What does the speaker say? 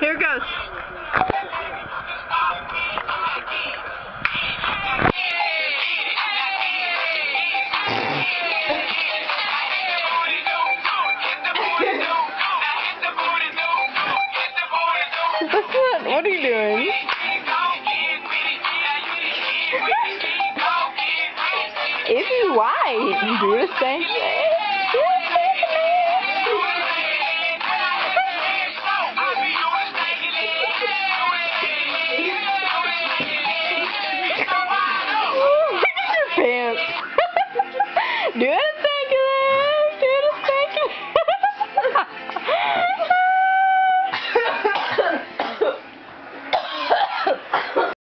Here it goes. What are you doing? If you white, do the same thing.